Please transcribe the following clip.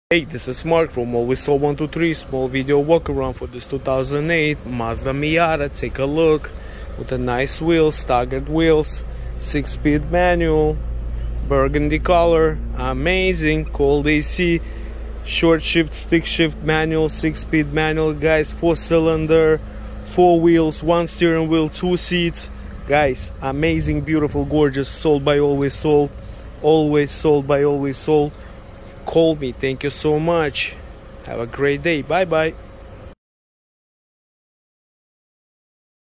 Hey, this is Mark from Always Sold 123. Small video walk around for this 2008 Mazda Miata. Take a look with the nice wheels, staggered wheels, 6-speed manual, burgundy color, amazing, cold AC, short shift, stick shift manual, 6-speed manual, guys, 4-cylinder, 4 wheels, 1 steering wheel, 2 seats, guys, amazing, beautiful, gorgeous, sold by Always Sold, always sold by Always Sold. Call me. Thank you so much. Have a great day. Bye bye.